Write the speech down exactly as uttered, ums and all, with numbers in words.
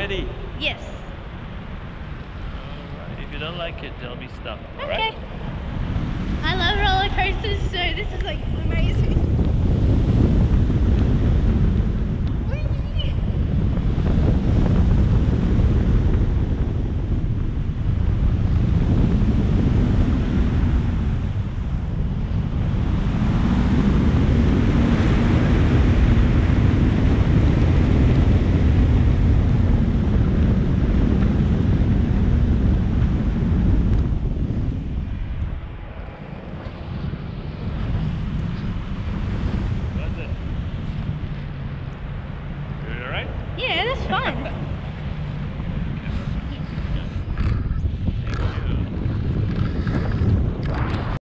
ready? Yes. Alright, if you don't like it, tell me stop. Okay. I love roller coasters, so this is like amazing.